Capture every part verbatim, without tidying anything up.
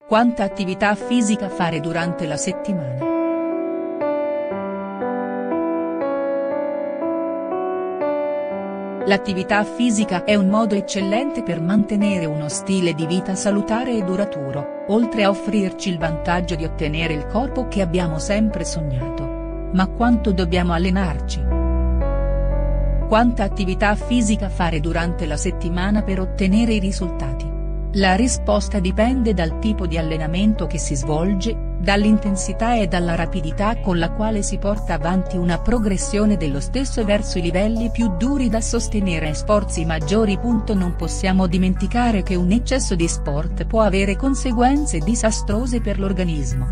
Quanta attività fisica fare durante la settimana?. L'attività fisica è un modo eccellente per mantenere uno stile di vita salutare e duraturo, oltre a offrirci il vantaggio di ottenere il corpo che abbiamo sempre sognato. Ma quanto dobbiamo allenarci? Quanta attività fisica fare durante la settimana per ottenere i risultati? La risposta dipende dal tipo di allenamento che si svolge, dall'intensità e dalla rapidità con la quale si porta avanti una progressione dello stesso verso i livelli più duri da sostenere e sforzi maggiori. Non possiamo dimenticare che un eccesso di sport può avere conseguenze disastrose per l'organismo.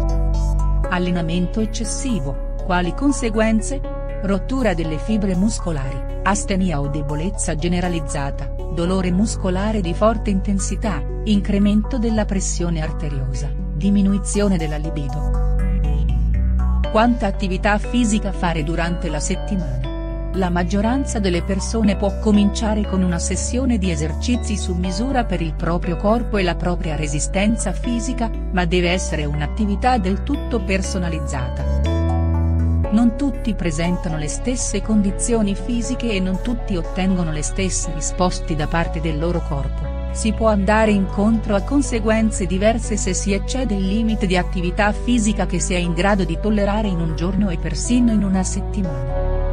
Allenamento eccessivo, quali conseguenze? Rottura delle fibre muscolari, astenia o debolezza generalizzata, dolore muscolare di forte intensità, incremento della pressione arteriosa, diminuzione della libido. Quanta attività fisica fare durante la settimana? La maggioranza delle persone può cominciare con una sessione di esercizi su misura per il proprio corpo e la propria resistenza fisica, ma deve essere un'attività del tutto personalizzata. Non tutti presentano le stesse condizioni fisiche e non tutti ottengono le stesse risposte da parte del loro corpo. Si può andare incontro a conseguenze diverse se si eccede il limite di attività fisica che si è in grado di tollerare in un giorno e persino in una settimana.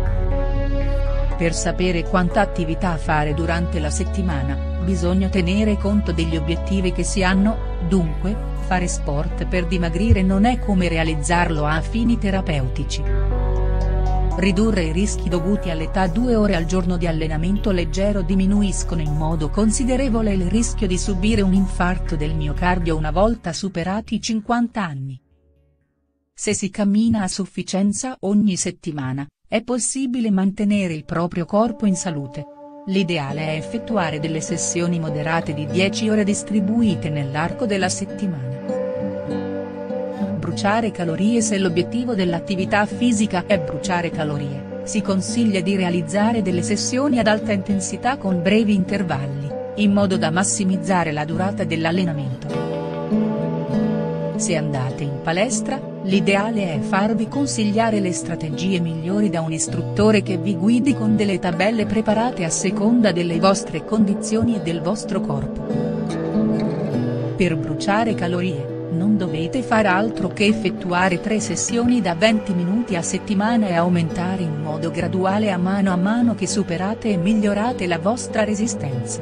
Per sapere quanta attività fare durante la settimana, bisogna tenere conto degli obiettivi che si hanno, dunque, fare sport per dimagrire non è come realizzarlo a fini terapeutici. Ridurre i rischi dovuti all'età. Due ore al giorno di allenamento leggero diminuiscono in modo considerevole il rischio di subire un infarto del miocardio una volta superati i cinquanta anni. Se si cammina a sufficienza ogni settimana, è possibile mantenere il proprio corpo in salute. L'ideale è effettuare delle sessioni moderate di dieci ore distribuite nell'arco della settimana. Bruciare calorie. Se l'obiettivo dell'attività fisica è bruciare calorie, si consiglia di realizzare delle sessioni ad alta intensità con brevi intervalli, in modo da massimizzare la durata dell'allenamento. Se andate in palestra, l'ideale è farvi consigliare le strategie migliori da un istruttore che vi guidi con delle tabelle preparate a seconda delle vostre condizioni e del vostro corpo. Per bruciare calorie, non dovete fare altro che effettuare tre sessioni da venti minuti a settimana e aumentare in modo graduale a mano a mano che superate e migliorate la vostra resistenza.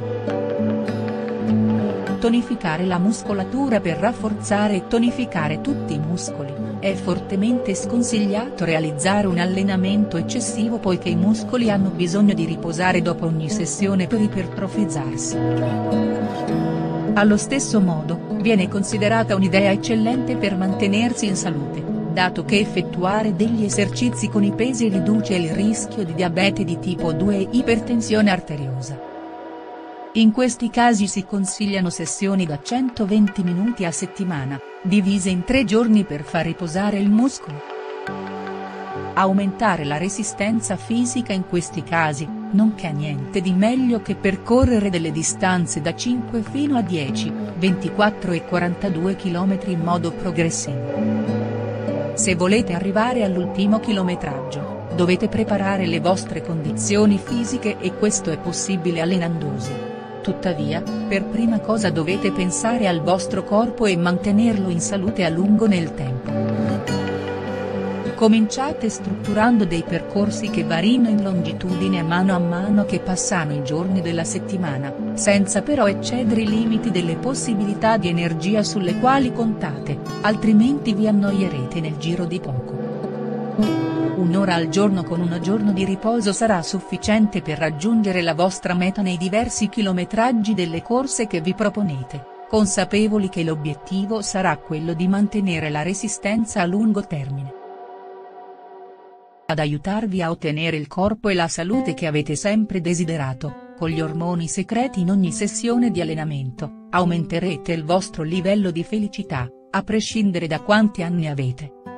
Tonificare la muscolatura. Per rafforzare e tonificare tutti i muscoli, è fortemente sconsigliato realizzare un allenamento eccessivo poiché i muscoli hanno bisogno di riposare dopo ogni sessione per ipertrofizzarsi. Allo stesso modo, viene considerata un'idea eccellente per mantenersi in salute, dato che effettuare degli esercizi con i pesi riduce il rischio di diabete di tipo due e ipertensione arteriosa. In questi casi si consigliano sessioni da centoventi minuti a settimana, divise in tre giorni per far riposare il muscolo. Aumentare la resistenza fisica. In questi casi, non c'è niente di meglio che percorrere delle distanze da cinque fino a dieci, ventiquattro e quarantadue chilometri in modo progressivo. Se volete arrivare all'ultimo chilometraggio, dovete preparare le vostre condizioni fisiche e questo è possibile allenandosi. Tuttavia, per prima cosa dovete pensare al vostro corpo e mantenerlo in salute a lungo nel tempo. Cominciate strutturando dei percorsi che varino in longitudine a mano a mano che passano i giorni della settimana, senza però eccedere i limiti delle possibilità di energia sulle quali contate, altrimenti vi annoierete nel giro di poco. Un'ora al giorno con un giorno di riposo sarà sufficiente per raggiungere la vostra meta nei diversi chilometraggi delle corse che vi proponete, consapevoli che l'obiettivo sarà quello di mantenere la resistenza a lungo termine. Ad aiutarvi a ottenere il corpo e la salute che avete sempre desiderato, con gli ormoni secreti in ogni sessione di allenamento, aumenterete il vostro livello di felicità, a prescindere da quanti anni avete.